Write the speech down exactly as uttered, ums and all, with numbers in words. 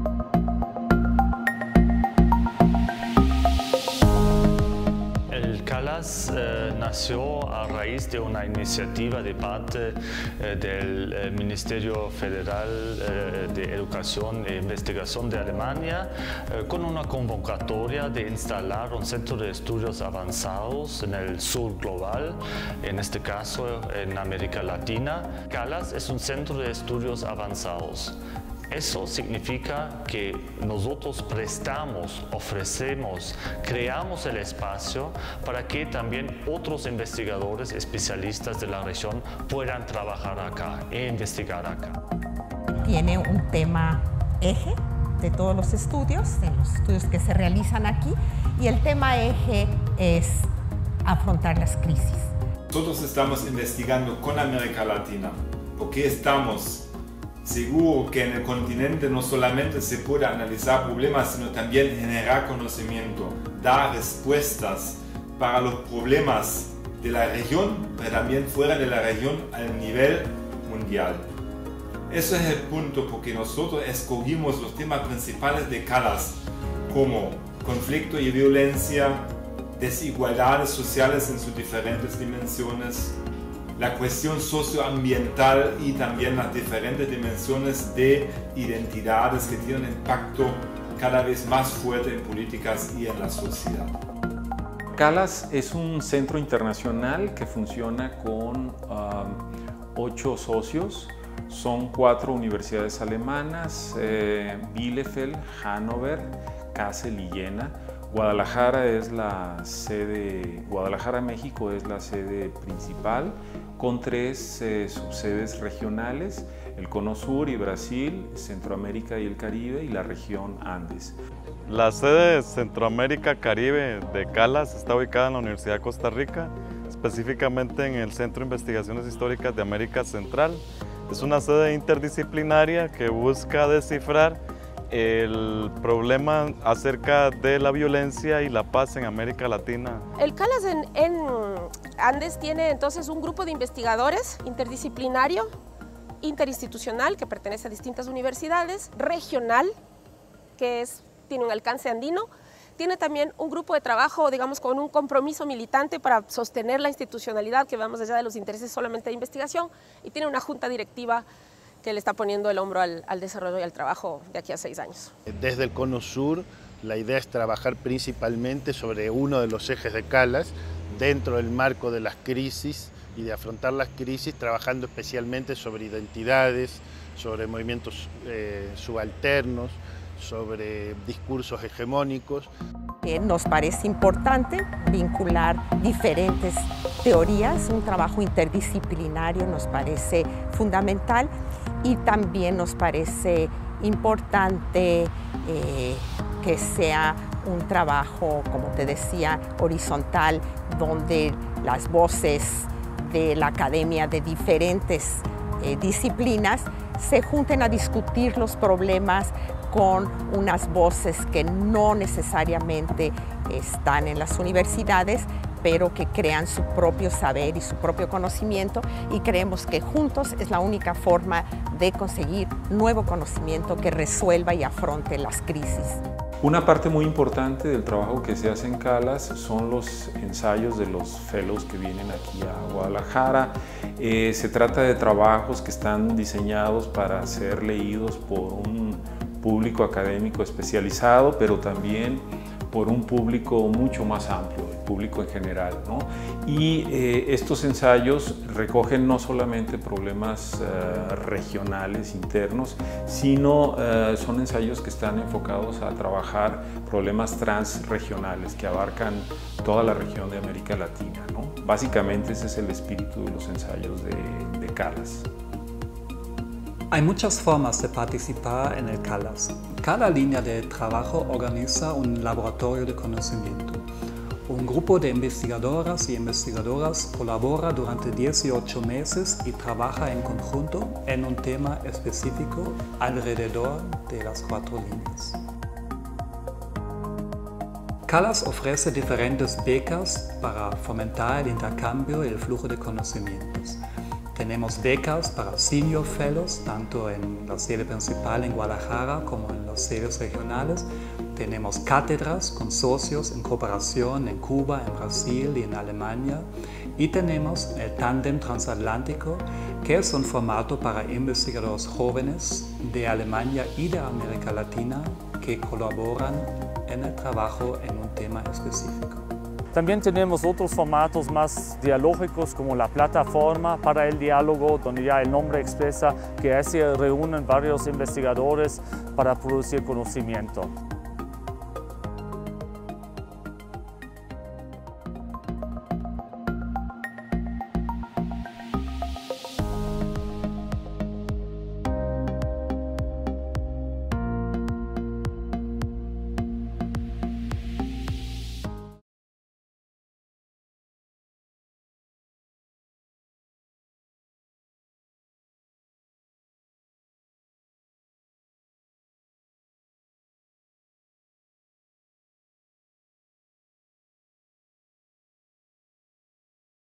CALAS eh, nació a raíz de una iniciativa de parte eh, del eh, Ministerio Federal eh, de Educación e Investigación de Alemania eh, con una convocatoria de instalar un centro de estudios avanzados en el sur global, en este caso en América Latina. CALAS es un centro de estudios avanzados. Eso significa que nosotros prestamos, ofrecemos, creamos el espacio para que también otros investigadores especialistas de la región puedan trabajar acá e investigar acá. Tiene un tema eje de todos los estudios, de los estudios que se realizan aquí, y el tema eje es afrontar las crisis. Nosotros estamos investigando con América Latina porque estamos seguro que en el continente no solamente se puede analizar problemas, sino también generar conocimiento, dar respuestas para los problemas de la región, pero también fuera de la región al nivel mundial. Ese es el punto porque nosotros escogimos los temas principales de CALAS como conflicto y violencia, desigualdades sociales en sus diferentes dimensiones, la cuestión socioambiental y también las diferentes dimensiones de identidades que tienen un impacto cada vez más fuerte en políticas y en la sociedad. CALAS es un centro internacional que funciona con um, ocho socios. Son cuatro universidades alemanas, eh, Bielefeld, Hannover, Kassel y Jena. Guadalajara es la sede, Guadalajara, México es la sede principal, con tres eh, subsedes regionales, el Cono Sur y Brasil, Centroamérica y el Caribe y la región Andes. La sede de Centroamérica-Caribe de CALAS está ubicada en la Universidad de Costa Rica, específicamente en el Centro de Investigaciones Históricas de América Central. Es una sede interdisciplinaria que busca descifrar el problema acerca de la violencia y la paz en América Latina. El CALAS en, en Andes tiene entonces un grupo de investigadores interdisciplinario, interinstitucional, que pertenece a distintas universidades, regional, que es, tiene un alcance andino, tiene también un grupo de trabajo, digamos, con un compromiso militante para sostener la institucionalidad que va más allá de los intereses solamente de investigación, y tiene una junta directiva que le está poniendo el hombro al, al desarrollo y al trabajo de aquí a seis años. Desde el Cono Sur, la idea es trabajar principalmente sobre uno de los ejes de CALAS, dentro del marco de las crisis y de afrontar las crisis, trabajando especialmente sobre identidades, sobre movimientos eh, subalternos, sobre discursos hegemónicos. Nos parece importante vincular diferentes teorías, un trabajo interdisciplinario nos parece fundamental, y también nos parece importante eh, que sea un trabajo, como te decía, horizontal, donde las voces de la academia de diferentes eh, disciplinas se junten a discutir los problemas con unas voces que no necesariamente están en las universidades, pero que crean su propio saber y su propio conocimiento, y creemos que juntos es la única forma de conseguir nuevo conocimiento que resuelva y afronte las crisis. Una parte muy importante del trabajo que se hace en CALAS son los ensayos de los fellows que vienen aquí a Guadalajara. Eh, se trata de trabajos que están diseñados para ser leídos por un público académico especializado, pero también por un público mucho más amplio, el público en general, ¿no? Y eh, estos ensayos recogen no solamente problemas eh, regionales, internos, sino eh, son ensayos que están enfocados a trabajar problemas transregionales que abarcan toda la región de América Latina, ¿no? Básicamente ese es el espíritu de los ensayos de, de CALAS. Hay muchas formas de participar en el CALAS. Cada línea de trabajo organiza un laboratorio de conocimiento. Un grupo de investigadoras y investigadoras colabora durante dieciocho meses y trabaja en conjunto en un tema específico alrededor de las cuatro líneas. CALAS ofrece diferentes becas para fomentar el intercambio y el flujo de conocimientos. Tenemos becas para Senior Fellows, tanto en la sede principal en Guadalajara como en las sedes regionales. Tenemos cátedras con socios en cooperación en Cuba, en Brasil y en Alemania. Y tenemos el Tándem Transatlántico, que es un formato para investigadores jóvenes de Alemania y de América Latina que colaboran en el trabajo en un tema específico. También tenemos otros formatos más dialógicos como la plataforma para el diálogo, donde ya el nombre expresa que se reúnen varios investigadores para producir conocimiento.